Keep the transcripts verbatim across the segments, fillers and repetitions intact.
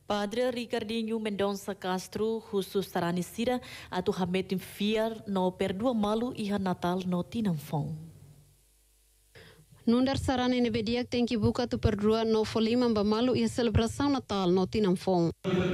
Padre Ricardinho Mendonça Castro, khusus Taranisira, atau hametin fiar no perdua malu iha Natal no tinamfong. Nundar sarana ini bediak tem que buka tu perdua no folima bamalu iha celebração Natal no tinamfong.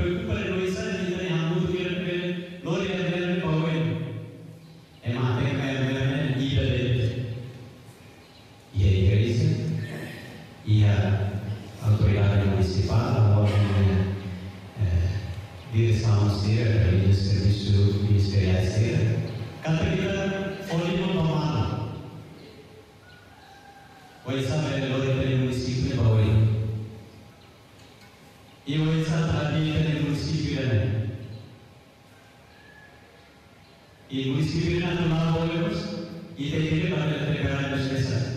E a autoridade municipal, a direção CER, o serviço ministerial CER, categoria folha normal. Hoje sabe a lei do município de Baúi. E hoje sabe a lei do município de E o município de Natal e tem que preparar as peças.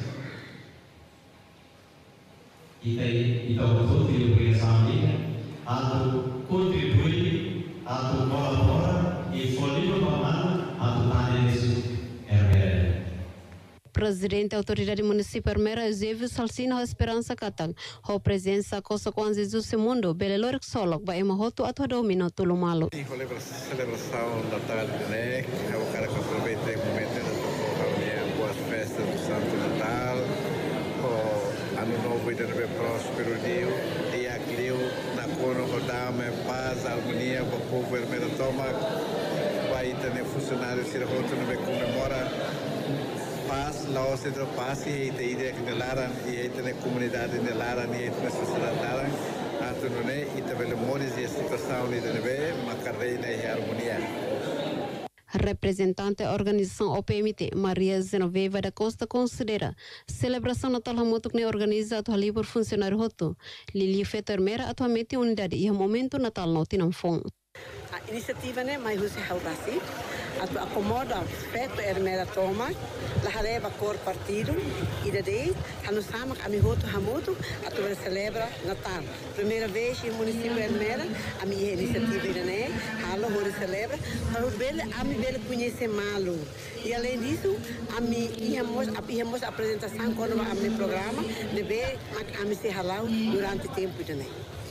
E daí, então, todo dia eu penso a mim, a contribuir, a colaborar e folhear para mano, a tomar isso é Presidente da Autoridade Municipal Mera Eusébio Salsino Esperança Catang, a presença Costa Kwanza Jesus Mundo, Beleloric Solok, ba emahoto ato domino Tulumalu. Celebração da tarde, né? Eu quero que aproveite o momento da boas festas do Santo Natal. Ano novo e de próspero dia e aqui na cona rodama paz, harmonia para o povo vermelho toma vai ter funcionários se roto no comemora paz lá o centro paz e tem ideia que nelaram e tem comunidade nelaram e tem sociedade nelaram ato não é e também memórias e situação ali de ver uma carreira e harmonia. Representante da organização O P M T, Maria Genoveva da Costa, considera celebração Natal Hamutuk ne organiza atuali por funcionário roto. Lili Fetermera atualmente unidade e momento Natal no Tinamfong. A iniciativa né mais usa assim, atu acomoda feto ermera toma, la hareba cor partido e daí anu sama ami roto hamutu atu celebra Natal. Primeira vez no município Ermera, a minha iniciativa né, halo hora celebra, para o belo ami belo conhecer malo. E além disso, a mim íamos a íamos apresentação quando a meu programa, deve a mim se halau durante tempo também.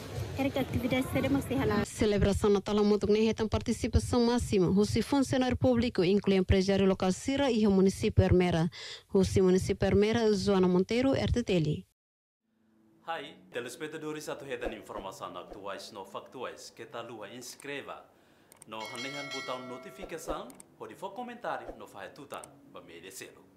Celebração Natal Hamutuk ne retam participação máxima. O funcionário público inclui empresário local Sira e o município Ermera. O município Ermera, Joana Monteiro, R T T L. Hai, telespectadores atau retan informação atuais no factuais que tal lua inscreva no hanehan botão notificação ou de for comentário no faz tutan ba media selo.